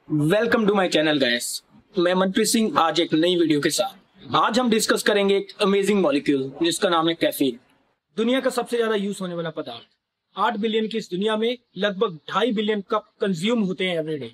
Welcome to my channel guys. मैं मनप्रीत सिंह आज एक नई वीडियो के साथ। आज हम डिस्कस करेंगे एक अमेजिंग मॉलिक्यूल जिसका नाम है कैफीन। दुनिया का सबसे ज्यादा यूज होने वाला पदार्थ। 8 बिलियन की इस दुनिया में लगभग 2.5 बिलियन कप कंज्यूम होते हैं एवरीडे।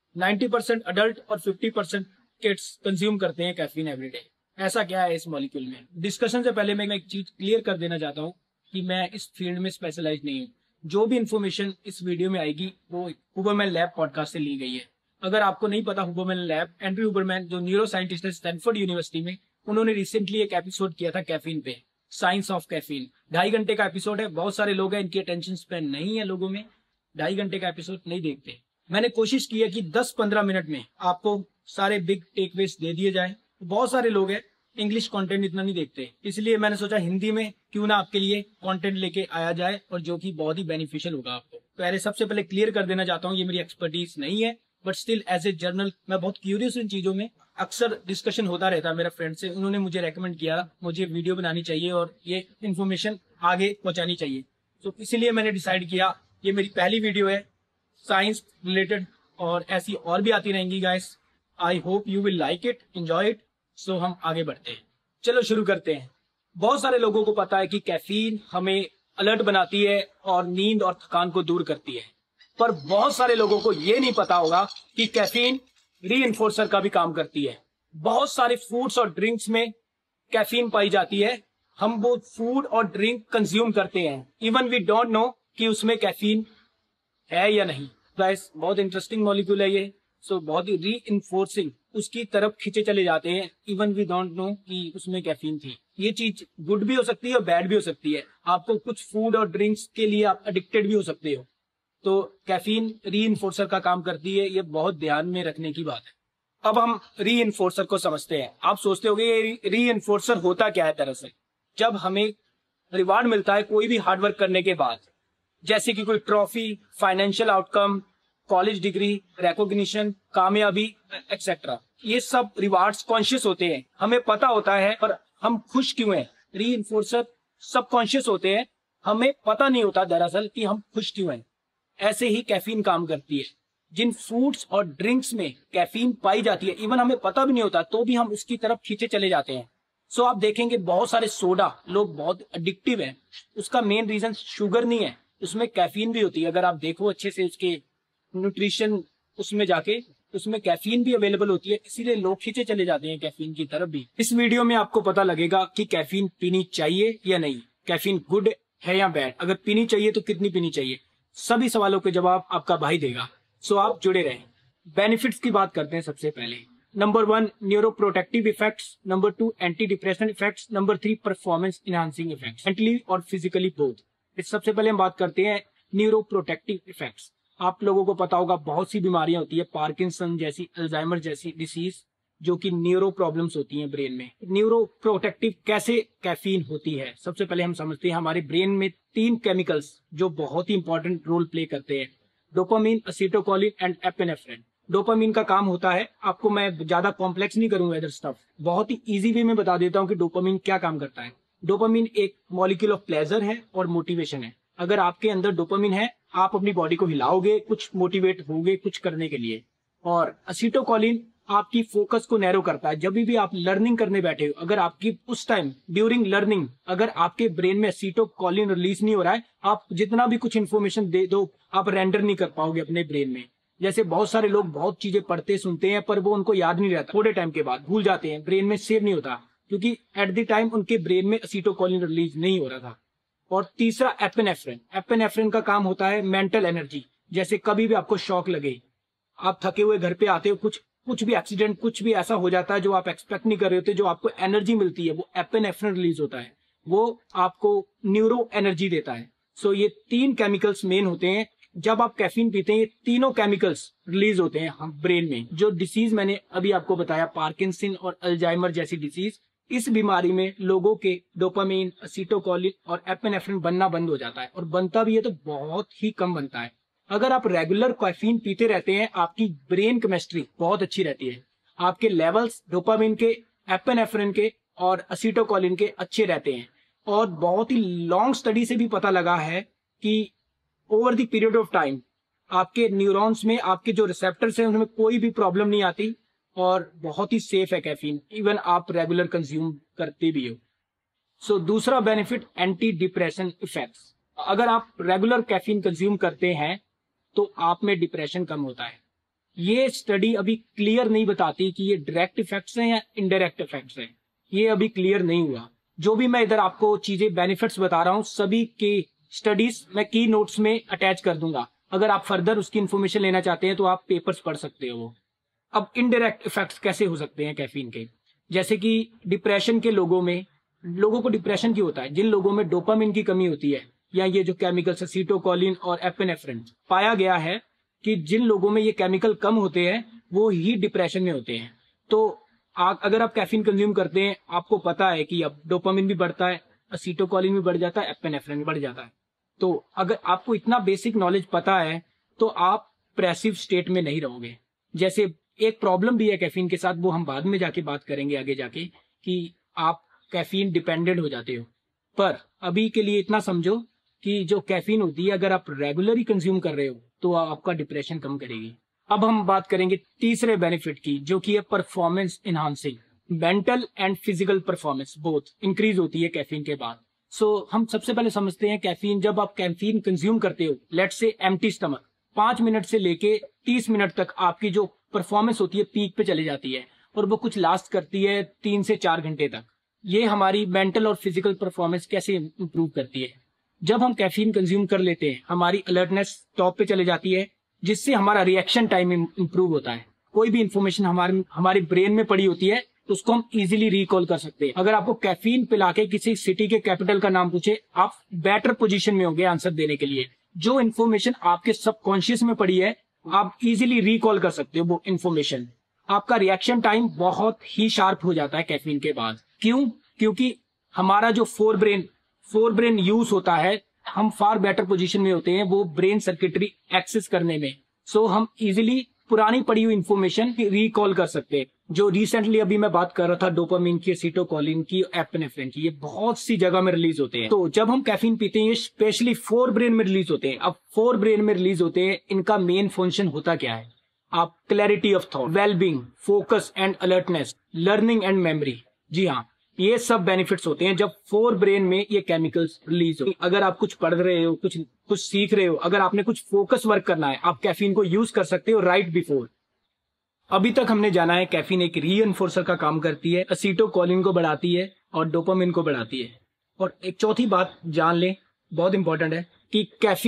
90% अडल्ट और 50% किड्स कंज्यूम करते हैं कैफीन एवरीडे। ऐसा क्या है इस मॉलिक्यूल में? डिस्कशन से पहले मैं एक चीज क्लियर कर देना चाहता हूँ कि मैं इस फील्ड में स्पेशलाइज नहीं हूँ। जो भी इंफॉर्मेशन इस वीडियो में आएगी वो हुबरमैन लैब पॉडकास्ट से ली गई है। अगर आपको नहीं पता, हुबरमैन लैब, एंड्रयू हुबरमैन जो न्यूरो साइंटिस्ट है स्टैनफोर्ड यूनिवर्सिटी में, उन्होंने रिसेंटली एक एपिसोड किया था कैफीन पे, साइंस ऑफ कैफीन। 2.5 घंटे का एपिसोड है। बहुत सारे लोग हैं इनकी अटेंशन स्पैन नहीं है, लोगों में 2.5 घंटे का एपिसोड नहीं देखते। मैंने कोशिश की है कि 10-15 मिनट में आपको सारे बिग टेकअवेज दे दिए जाए। बहुत सारे लोग हैं इंग्लिश कंटेंट इतना नहीं देखते, इसलिए मैंने सोचा हिंदी में क्यों ना आपके लिए कंटेंट लेके आया जाए, और जो कि बहुत ही बेनिफिशियल होगा आपको। पहले सबसे पहले क्लियर कर देना चाहता हूँ, ये मेरी एक्सपर्टीज नहीं है, but still as a general मैं बहुत क्यूरियस इन चीजों में। अक्सर डिस्कशन होता रहता है मेरा फ्रेंड से, उन्होंने मुझे रेकमेंड किया मुझे वीडियो बनानी चाहिए और ये इन्फॉर्मेशन आगे पहुंचानी चाहिए। तो इसीलिए मैंने डिसाइड किया ये मेरी पहली वीडियो है साइंस रिलेटेड, और ऐसी और भी आती रहेंगी guys. I hope you will like it, enjoy it. So हम आगे बढ़ते हैं, चलो शुरू करते हैं। बहुत सारे लोगों को पता है कि कैफीन हमें अलर्ट बनाती है और नींद और थकान को दूर करती है, पर बहुत सारे लोगों को यह नहीं पता होगा कि कैफीन रीइंफोर्सर का भी काम करती है। बहुत सारे फूड्स और ड्रिंक्स में कैफीन पाई जाती है। हम वो फूड और ड्रिंक कंज्यूम करते हैं, इवन वी डोंट नो कि उसमें कैफीन है या नहीं। गाइस, बहुत इंटरेस्टिंग मॉलिक्यूल है ये। सो बहुत ही रीइंफोर्सिंग, उसकी तरफ खींचे चले जाते हैं, इवन वी डोंट नो कि उसमें कैफीन थी। ये चीज गुड भी हो सकती है और बैड भी हो सकती है। आपको कुछ फूड और ड्रिंक्स के लिए आप एडिक्टेड भी हो सकते हो। तो कैफीन रीइंफोर्सर का काम करती है, ये बहुत ध्यान में रखने की बात है। अब हम रीइंफोर्सर को समझते हैं। आप सोचते होंगे ये रीइंफोर्सर होता क्या है। दरअसल जब हमें रिवार्ड मिलता है कोई भी हार्डवर्क करने के बाद, जैसे कि कोई trophy, financial outcome, college degree, recognition, कामयाबी एक्सेट्रा, ये सब रिवार्ड्स कॉन्शियस होते हैं, हमें पता होता है, पर हम खुश क्यों हैं? रीइंफोर्सर सब कॉन्शियस होते हैं, हमें पता नहीं होता दरअसल कि हम खुश क्यों हैं। ऐसे ही कैफीन काम करती है। जिन फूड्स और ड्रिंक्स में कैफीन पाई जाती है, इवन हमें पता भी नहीं होता तो भी हम उसकी तरफ खींचे चले जाते हैं। सो आप देखेंगे बहुत सारे सोडा लोग बहुत एडिक्टिव हैं। उसका मेन रीजन शुगर नहीं है, उसमें कैफीन भी होती है। अगर आप देखो अच्छे से उसके न्यूट्रिशन, उसमें जाके उसमें कैफीन भी अवेलेबल होती है, इसीलिए लोग खींचे चले जाते हैं कैफीन की तरफ भी। इस वीडियो में आपको पता लगेगा कि कैफीन पीनी चाहिए या नहीं, कैफीन गुड है या बैड, अगर पीनी चाहिए तो कितनी पीनी चाहिए, सभी सवालों के जवाब आपका भाई देगा। सो आप जुड़े रहें। बेनिफिट्स की बात करते हैं। सबसे पहले number 1 neuroprotective effects, number 2 anti depression effects, number 3 performance enhancing effects, mentally और फिजिकली बोथ। इस सबसे पहले हम बात करते हैं न्यूरो प्रोटेक्टिव इफेक्ट्स। आप लोगों को पता होगा बहुत सी बीमारियां होती है, पार्किंसन जैसी, अल्जाइमर जैसी डिसीज, जो कि न्यूरो प्रॉब्लम्स होती हैं ब्रेन में। न्यूरो प्रोटेक्टिव कैसे कैफीन होती है, सबसे पहले हम समझते हैं। हमारे ब्रेन में 3 केमिकल्स जो बहुत ही इंपॉर्टेंट रोल प्ले करते हैं, dopamine, acetylcholine and epinephrine. Dopamine का काम होता है, आपको मैं ज्यादा कॉम्प्लेक्स नहीं करूंगा इधर स्टफ, बहुत ही इजी वे में बता देता हूं कि डोपामीन क्या काम करता है। डोपामीन एक मॉलिक्यूल ऑफ प्लेजर है और मोटिवेशन है। अगर आपके अंदर डोपामीन है, आप अपनी बॉडी को हिलाओगे, कुछ मोटिवेट होगे कुछ करने के लिए। और एसिटोकोलिन आपकी फोकस को नैरो करता है। जब भी आप लर्निंग करने बैठे हो, अगर आपकी उस टाइम ड्यूरिंग लर्निंग अगर आपके ब्रेन में एसिटोकोलिन रिलीज नहीं हो रहा है, आप जितना भी कुछ इन्फॉर्मेशन दे दो, आप रेंडर नहीं कर पाओगे अपने ब्रेन में। जैसे बहुत सारे लोग बहुत चीजें पढ़ते सुनते हैं, पर वो उनको याद नहीं रहता, थोड़े टाइम के बाद भूल जाते हैं, ब्रेन में सेव नहीं होता, क्योंकि एट द टाइम उनके ब्रेन में एसिटोकोलिन रिलीज नहीं हो रहा था। और तीसरा एपिनेफ्रिन। एपिनेफ्रिन का काम होता है मेंटल एनर्जी। जैसे कभी भी आपको शॉक लगे, आप थके हुए घर पे आते हो, कुछ भी एक्सीडेंट, कुछ भी ऐसा हो जाता है जो आप एक्सपेक्ट नहीं कर रहे होते, जो आपको एनर्जी मिलती है, वो एपिनेफ्रिन रिलीज होता है, वो आपको न्यूरो एनर्जी देता है। सो ये 3 केमिकल्स मेन होते हैं। जब आप कैफीन पीते हैं, ये तीनों केमिकल्स रिलीज होते हैं हम ब्रेन में। जो डिसीज मैंने अभी आपको बताया, पार्किंसन और अल्जाइमर जैसी डिसीज, इस बीमारी में लोगों के डोपामीन, एसिटोकोलिन और एपिनेफ्रिन बनना बंद हो जाता है, और बनता भी है तो बहुत ही कम बनता है। अगर आप रेगुलर कैफीन पीते रहते हैं, आपकी ब्रेन केमिस्ट्री बहुत अच्छी रहती है, आपके लेवल्स डोपामीन के, एपिनेफ्रिन के और एसिटोकोलिन के अच्छे रहते हैं। और बहुत ही लॉन्ग स्टडी से भी पता लगा है कि over the period of time आपके न्यूरॉन्स में, आपके जो रिसेप्टर्स हैं उनमें कोई भी प्रॉब्लम नहीं आती और बहुत ही सेफ है कैफीन, इवन आप रेगुलर कंज्यूम करते भी हो। सो दूसरा बेनिफिट, एंटी डिप्रेशन इफेक्ट्स। अगर आप रेगुलर कैफीन कंज्यूम करते हैं तो आप में डिप्रेशन कम होता है। ये स्टडी अभी क्लियर नहीं बताती कि ये डायरेक्ट इफेक्ट्स हैं या इनडायरेक्ट इफेक्ट्स हैं, ये अभी क्लियर नहीं हुआ। जो भी मैं इधर आपको चीजें बेनिफिट्स बता रहा हूं सभी के स्टडीज मैं की नोट्स में अटैच कर दूंगा। अगर आप फर्दर उसकी इन्फॉर्मेशन लेना चाहते हैं तो आप पेपर्स पढ़ सकते हो वो। अब इनडायरेक्ट इफेक्ट्स कैसे हो सकते हैं कैफीन के, जैसे कि डिप्रेशन के लोगों को डिप्रेशन क्यों होता है? जिन लोगों में डोपामिन की कमी होती है या ये जो केमिकल्स एसीटोकोलिन और एपिनेफ्रिन, पाया गया है कि जिन लोगों में ये केमिकल कम होते हैं वो ही डिप्रेशन में होते हैं। तो अगर आप कैफीन कंज्यूम करते हैं, आपको पता है कि अब डोपामिन भी बढ़ता है, एसीटोकोलिन भी बढ़ जाता है, एपिनेफ्रिन भी बढ़ जाता है। तो अगर आपको इतना बेसिक नॉलेज पता है तो आप डिप्रेसिव स्टेट में नहीं रहोगे। जैसे एक प्रॉब्लम भी है कैफीन के साथ, वो हम बाद में जाके बात करेंगे आगे जाके, कि आप कैफीन डिपेंडेंट हो जाते हो। पर अभी के लिए इतना समझो कि जो कैफीन होती है अगर आप रेगुलरली कंज्यूम कर रहे हो तो आपका डिप्रेशन कम करेगी। अब हम बात करेंगे तीसरे बेनिफिट की, जो कि है performance enhancing. Mental and physical performance both increase होती है कैफीन के बाद। हम सबसे पहले समझते हैं कैफीन, जब आप कैफीन कंज्यूम करते हो, let's say empty stomach, 5 minute से लेके 30 मिनट तक आपकी जो परफॉर्मेंस होती है पीक पे चली जाती है और वो कुछ लास्ट करती है 3 से 4 घंटे तक। ये हमारी मेंटल और फिजिकल परफॉर्मेंस कैसे इंप्रूव करती है? जब हम कैफीन कंज्यूम कर लेते हैं हमारी अलर्टनेस टॉप पे चले जाती है, जिससे हमारा रिएक्शन टाइम इंप्रूव होता है। कोई भी इंफॉर्मेशन हमारे ब्रेन में पड़ी होती है तो उसको हम इजीली रिकॉल कर सकते हैं। अगर आपको कैफीन पिला के किसी सिटी के कैपिटल का नाम पूछे, आप बेटर पोजीशन में होंगे आंसर देने के लिए। जो इन्फॉर्मेशन आपके सबकॉन्शियस में पड़ी है आप इजीली रिकॉल कर सकते हो वो इन्फॉर्मेशन। आपका रिएक्शन टाइम बहुत ही शार्प हो जाता है कैफीन के बाद। क्यों? क्योंकि हमारा जो फोर ब्रेन यूज होता है, हम फार बेटर पोजीशन में होते हैं वो ब्रेन सर्किटरी एक्सेस करने में। हम इजीली पुरानी पड़ी हुई इंफॉर्मेशन रिकॉल कर सकते हैं। जो रिसेंटली अभी मैं बात कर रहा था डोपामिन की, एसीटोकोलिन की, एपिनेफ्रिन की, ये बहुत सी जगह में रिलीज होते हैं। तो जब हम कैफीन पीते हैं ये स्पेशली फोर ब्रेन में रिलीज होते हैं। अब फोर ब्रेन में रिलीज होते हैं, इनका मेन फंक्शन होता क्या है? आप clarity of thought, wellbeing, focus and alertness, learning and memory. जी हाँ, ये सब बेनिफिट्स होते हैं जब फोर ब्रेन में ये केमिकल्स रिलीज हो। अगर आप कुछ पढ़ रहे हो, कुछ सीख रहे हो, अगर आपने कुछ फोकस वर्क करना है, आप कैफीन को यूज कर सकते हो राइट बिफोर। अभी तक हमने जाना है कैफीन एक रीइंफोर्सर का काम करती है, एसीटोकोलिन को बढ़ाती है और डोपामिन को बढ़ाती है। और एक चौथी बात जान लें, बहुत इंपॉर्टेंट है, कि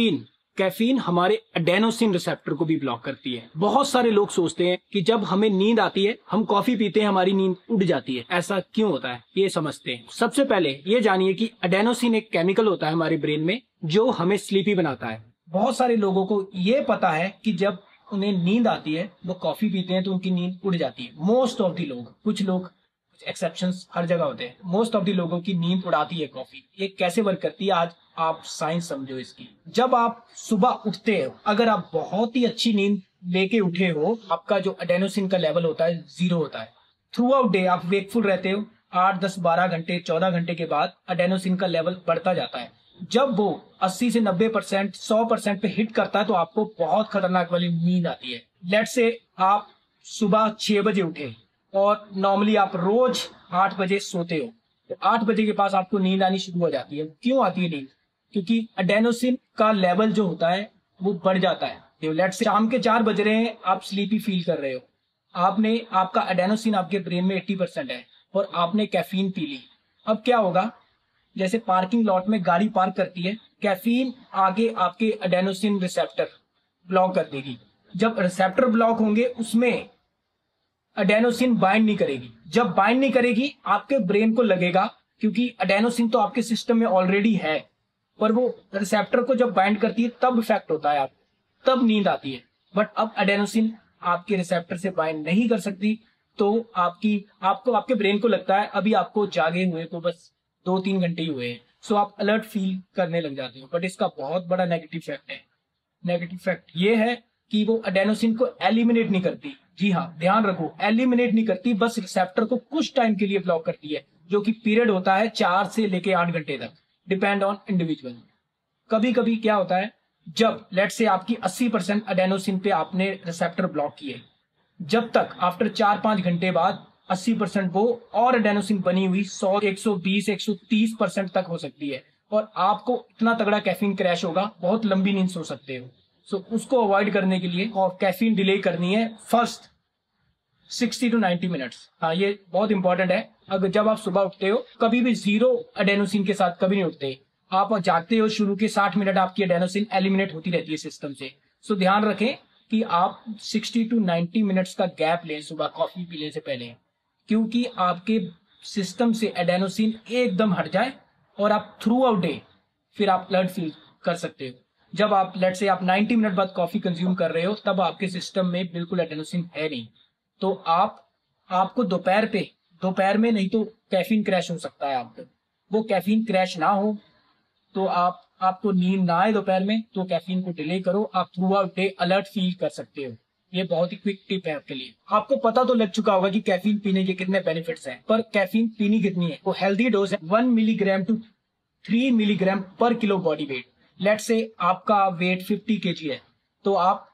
कैफीन हमारे एडेनोसिन रिसेप्टर को भी ब्लॉक करती है। बहुत सारे लोग सोचते हैं कि जब हमें नींद आती है, हम कॉफी पीते हैं, हमारी नींद उड़ जाती है। ऐसा क्यों होता है ये समझते हैं। सबसे पहले ये जानिए कि एडेनोसिन एक केमिकल होता है हमारे ब्रेन में जो हमें स्लीपी बनाता है। बहुत सारे लोगों को ये पता है कि जब उन्हें नींद आती है वो कॉफी पीते हैं तो उनकी नींद उड़ जाती है। मोस्ट ऑफ दी लोग, कुछ लोग एक्सेप्शंस हर जगह होते हैं, मोस्ट ऑफ दी लोगों की नींद उड़ाती है कॉफी। ये कैसे वर्क करती है आज आप साइंस समझो इसकी। जब आप सुबह उठते हो, अगर आप बहुत ही अच्छी नींद लेके उठे हो, आपका जो एडेनोसिन का लेवल होता है 0 होता है। थ्रू आउट डे आप वेकफुल रहते हो, 8, 10, 12 घंटे, 14 घंटे के बाद एडेनोसिन का लेवल बढ़ता जाता है। जब वो 80 से 90%, 100% पे हिट करता है तो आपको बहुत खतरनाक वाली नींद आती है। लेट्स से आप सुबह 6 बजे उठे और नॉर्मली आप रोज 8 बजे सोते हो, तो 8 बजे के पास आपको नींद आनी शुरू हो जाती है। क्यों आती है नींद? क्योंकि एडेनोसिन का लेवल जो होता है वो बढ़ जाता है। लेट्स से शाम के 4 बज रहे हैं, आप स्लीपी फील कर रहे हो, आपका एडेनोसिन आपके ब्रेन में 80% है और आपने कैफीन पी ली। अब क्या होगा? जैसे पार्किंग लॉट में गाड़ी पार्क करती है, कैफीन आगे आपके एडेनोसिन रिसेप्टर ब्लॉक कर देगी। जब रिसेप्टर ब्लॉक होंगे उसमें एडेनोसिन बाइंड नहीं करेगी। जब बाइंड नहीं करेगी आपके ब्रेन को लगेगा, क्योंकि एडेनोसिन तो आपके सिस्टम में ऑलरेडी है, पर वो रिसेप्टर को जब बाइंड करती है तब इफेक्ट होता है, तब नींद आती है। बट अब एडेनोसिन आपके रिसेप्टर से बाइंड नहीं कर सकती, तो आपको आपके ब्रेन को लगता है अभी आपको जागे हुए तो बस 2-3 घंटे ही हुए हैं। आप अलर्ट फील करने लग जाते हो। बट इसका बहुत बड़ा नेगेटिव इफेक्ट है। नेगेटिव इफेक्ट ये है कि वो एडेनोसिन को एलिमिनेट नहीं करती। जी हाँ, ध्यान रखो, एलिमिनेट नहीं करती, बस रिसेप्टर को कुछ टाइम के लिए ब्लॉक करती है, जो कि पीरियड होता है 4 से लेके 8 घंटे तक, डिपेंड ऑन इंडिविजुअल। कभी कभी क्या होता है, जब लेट से आपकी 80% एडेनोसिन पे आपने रिसेप्टर ब्लॉक किए, जब तक आफ्टर 4-5 घंटे बाद 80% वो और एडेनोसिन बनी हुई 100, 120, 130% तक हो सकती है, और आपको इतना तगड़ा कैफीन क्रैश होगा, बहुत लंबी नींद सो सकते हो। सो उसको अवॉइड करने के लिए और कैफीन डिले करनी है फर्स्ट 60 to 90 मिनट्स। हाँ, ये बहुत इंपॉर्टेंट है। अगर जब आप सुबह उठते हो, कभी भी जीरो एडेनोसिन के साथ कभी नहीं उठते। आप जागते हो, शुरू के 60 मिनट आपकी एडेनोसिन एलिमिनेट होती रहती है सिस्टम से। सो ध्यान रखें कि आप 60 to 90 मिनट्स का गैप लें सुबह कॉफी पीने से पहले, क्योंकि आपके सिस्टम से एडेनोसिन एकदम हट जाए और आप थ्रू आउट डे फिर आप अलर्ट फील कर सकते हो। जब आप लेट से आप 90 मिनट बाद कॉफी कंज्यूम कर रहे हो, तब आपके सिस्टम में बिल्कुल एडेनोसिन है नहीं, तो आपको दोपहर में नहीं तो कैफीन क्रैश हो सकता है। आपको वो कैफीन क्रैश ना हो तो आपको नींद ना आए दोपहर में, तो कैफीन को डिले करो, आप throughout day alert feel कर सकते हो। ये बहुत ही क्विक टिप है आपके लिए। आपको पता तो लग चुका होगा कि कैफीन पीने के कितने बेनिफिट्स हैं, पर कैफीन पीनी कितनी है। वो हेल्दी डोज है 1 milligram to 3 milligram per kilo body weight. Late से आपका वेट 50 kg है, तो आप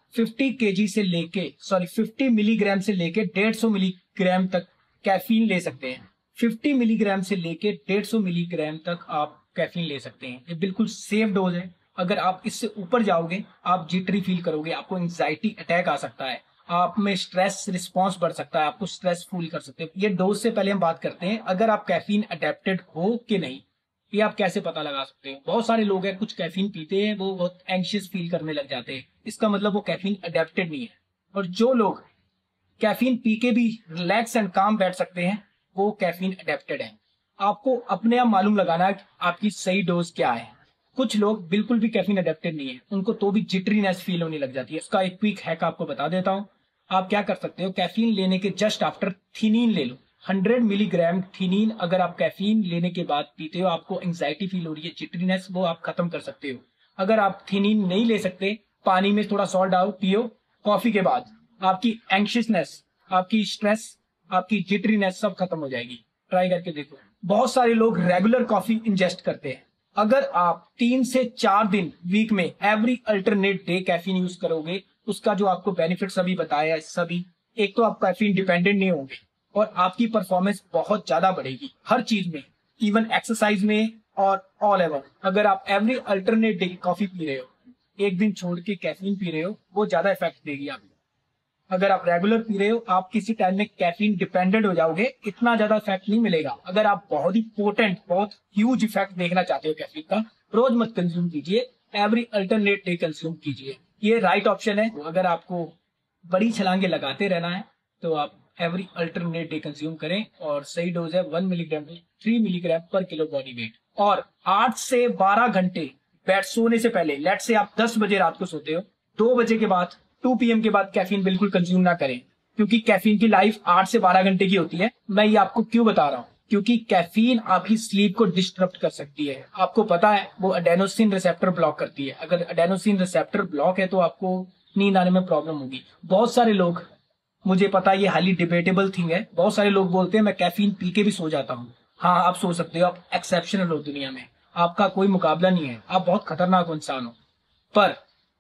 50 मिलीग्राम से लेके 150 मिलीग्राम तक कैफीन ले सकते हैं। 50 मिलीग्राम से लेके 150 मिलीग्राम तक आप कैफीन ले सकते हैं। ये बिल्कुल सेफ डोज है। अगर आप इससे ऊपर जाओगे, आप जिटरी फील करोगे, आपको एंजाइटी अटैक आ सकता है, आप में स्ट्रेस रिस्पॉन्स बढ़ सकता है, आपको स्ट्रेस फील कर सकते हैं। ये डोज से पहले हम बात करते हैं, अगर आप कैफीन अडेप्टेड हो कि नहीं, ये आप कैसे पता लगा सकते हो। बहुत सारे लोग हैं, कुछ कैफीन पीते हैं, वो बहुत एंशियस फील करने लग जाते हैं, इसका मतलब वो कैफीन अडेप्टेड नहीं है। और जो लोग कैफीन पी के भी रिलैक्स एंड काम बैठ सकते हैं, वो कैफीन अडेप्टेड है। आपको अपने आप मालूम लगाना है कि आपकी सही डोज क्या है। कुछ लोग बिल्कुल भी कैफीन अडेप्टेड नहीं है, उनको तो भी जिटरीनेस फील होने लग जाती है। उसका एक क्विक हैक आपको बता देता हूँ। आप क्या कर सकते हो, कैफीन लेने के जस्ट आफ्टर थिनीन ले लो। 100 मिलीग्राम थिनीन अगर आप कैफीन लेने के बाद पीते हो, आपको एंजाइटी फील हो रही है, जिटरीनेस, वो आप खत्म कर सकते हो। अगर आप थिनीन नहीं ले सकते, पानी में थोड़ा सॉल्ट डालो, पियो। कॉफी के बाद आपकी एंशियसनेस, आपकी स्ट्रेस, आपकी जिटरीनेस सब खत्म हो जाएगी। ट्राई करके देखो। बहुत सारे लोग रेगुलर कॉफी इंजेस्ट करते हैं। अगर आप 3 से 4 दिन वीक में every alternate day caffeine use करोगे, उसका जो आपको बेनिफिट्स अभी बताया है सभी, एक तो आप कैफीन डिपेंडेंट नहीं होंगे और आपकी परफॉर्मेंस बहुत ज्यादा बढ़ेगी हर चीज में, इवन एक्सरसाइज में और ऑल एवर। अगर आप एवरी अल्टरनेट डे कॉफी पी रहे हो, एक दिन छोड़ के कैफीन पी रहे हो, वो ज्यादा इफेक्ट देगी आपको। अगर आप रेगुलर पी रहे हो, आप किसी टाइम में कैफीन डिपेंडेंट हो जाओगे, इतना ज्यादा इफेक्ट नहीं मिलेगा। अगर आप बहुत ही पोटेंट, बहुत ह्यूज इफेक्ट देखना चाहते हो कैफीन का, रोज मत कंज्यूम कीजिए, एवरी अल्टरनेट डे कंज्यूम कीजिए। ये राइट ऑप्शन है। अगर आपको बड़ी छलांगे लगाते रहना है, तो आप एवरी अल्टरनेट डे कंज्यूम करें, और सही डोज है 1 milligram to 3 milligram per kilo body weight. और 8 से 12 घंटे बेड सोने से पहले, लेट से आप 10 बजे रात को सोते हो, 2 बजे के बाद, 2 PM के बाद कैफीन बिल्कुल कंज्यूम ना करें, क्योंकि कैफीन की लाइफ 8 से 12 घंटे की होती है। मैं ये आपको क्यों बता रहा हूँ, क्योंकि कैफीन आपकी स्लीप को डिस्टर्ब कर सकती है। आपको पता है वो एडेनोसिन रिसेप्टर ब्लॉक करती है। अगर एडेनोसिन रिसेप्टर ब्लॉक है, तो आपको नींद आने में प्रॉब्लम होगी। बहुत सारे लोग, मुझे पता है ये हाईली डिबेटेबल थिंग है, बहुत सारे लोग बोलते हैं मैं कैफीन पी के भी सो जाता हूँ। हाँ, आप सो सकते हो, आप एक्सेप्शनल हो दुनिया में, आपका कोई मुकाबला नहीं है, आप बहुत खतरनाक इंसान हो। पर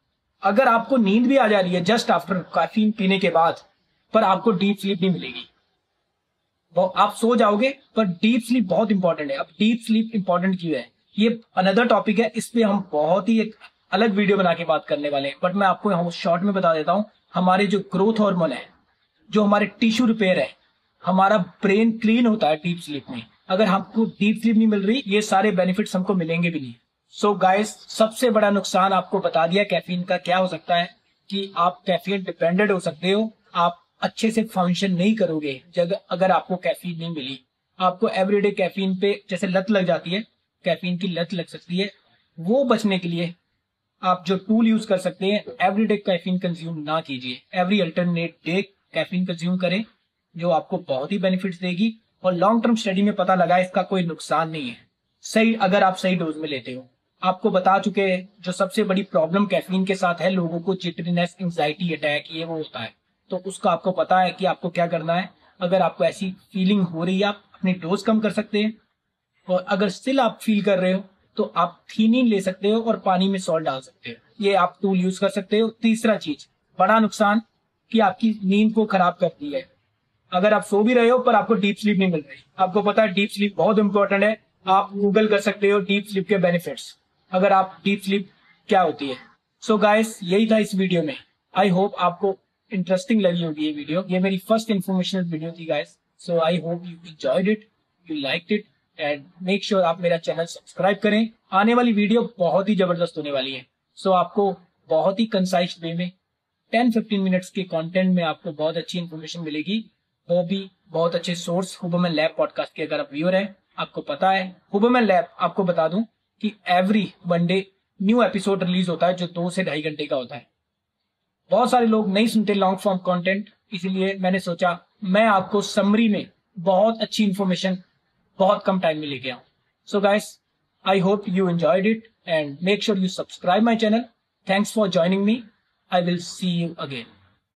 अगर आपको नींद भी आ जा रही है जस्ट आफ्टर कैफीन पीने के बाद, पर आपको डीप स्लीप नहीं मिलेगी। आप सो जाओगे, पर डीप स्लीप बहुत इंपॉर्टेंट है। अब डीप स्लीप इंपॉर्टेंट क्यों है, ये अनदर टॉपिक है, इस पे हम बहुत ही एक अलग वीडियो बना के बात करने वाले हैं। बट मैं आपको यहाँ शॉर्ट में बता देता हूँ, हमारे जो ग्रोथ हार्मोन है, जो हमारे टिश्यू रिपेयर है, हमारा ब्रेन क्लीन होता है डीप स्लीप में। अगर हमको डीप स्लीप नहीं मिल रही, ये सारे बेनिफिट्स हमको मिलेंगे भी नहीं। सो गाइस, सबसे बड़ा नुकसान आपको बता दिया कैफीन का क्या हो सकता है, कि आप कैफीन डिपेंडेंट हो सकते हो, आप अच्छे से फंक्शन नहीं करोगे अगर आपको कैफीन नहीं मिली। आपको एवरीडे कैफीन पे जैसे लत लग जाती है, कैफीन की लत लग सकती है। वो बचने के लिए आप जो टूल यूज कर सकते हैं, एवरीडे कैफीन कंज्यूम ना कीजिए, every alternate day caffeine consume करें, जो आपको बहुत ही बेनिफिट्स देगी। और लॉन्ग टर्म स्टडी में पता लगा इसका कोई नुकसान नहीं है, सही अगर आप सही डोज में लेते हो। आपको बता चुके हैं जो सबसे बड़ी प्रॉब्लम कैफीन के साथ है, लोगों को जिटरीनेस, एंजाइटी अटैक, ये वो होता है। तो उसका आपको पता है कि आपको क्या करना है। अगर आपको ऐसी फीलिंग हो रही है, आप अपनी डोज कम कर सकते हैं, और अगर स्टिल आप फील कर रहे हो, तो आप थीनिन ले सकते हो और पानी में सॉल्ट डाल सकते हो। ये आप टूल यूज कर सकते हो। तीसरा चीज, बड़ा नुकसान कि आपकी नींद को खराब करती है। अगर आप सो भी रहे हो पर आपको डीप स्लीप नहीं मिल रही। आपको पता है डीप स्लीप बहुत इंपॉर्टेंट है। आप गूगल कर सकते हो डीप स्लीप के बेनिफिट्स, अगर आप डीप स्लीप क्या होती है। सो गाइस, यही था इस वीडियो में। आई होप आपको इंटरेस्टिंग लगी होगी ये वीडियो। ये मेरी फर्स्ट इन्फॉर्मेशनल वीडियो थी guys. So I hope you enjoyed it, you liked it, and make sure आप मेरा चैनल सब्सक्राइब करें। आने वाली वीडियो बहुत ही जबरदस्त होने वाली है। सो आपको बहुत ही कंसाइज वे में 10-15 मिनट्स के कंटेंट में आपको बहुत अच्छी इन्फॉर्मेशन मिलेगी, वो भी बहुत अच्छे सोर्स हुबरमैन लैब पॉडकास्ट के। अगर आप व्यूअर हैं, आपको पता है हुबरमैन लैब, आपको बता दूं कि every Monday new episode release होता है जो 2 से 2.5 घंटे का होता है। बहुत सारे लोग नहीं सुनते लॉन्ग फॉर्म कंटेंट, इसीलिए मैंने सोचा मैं आपको समरी में बहुत अच्छी इन्फॉर्मेशन बहुत कम टाइम में लेके आऊं। So guys, I hope you enjoyed it and make sure you subscribe my channel. Thanks for joining me. I will see you again.